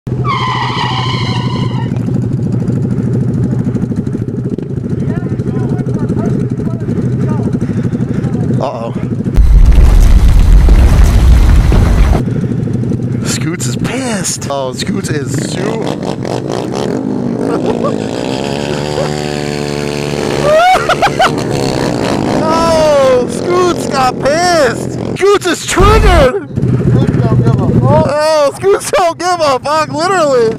Uh-oh. Scoots is pissed. Oh, Scoots is Oh, Scoots got pissed. Scoots is triggered. Oh, Scoots don't give a fuck, literally.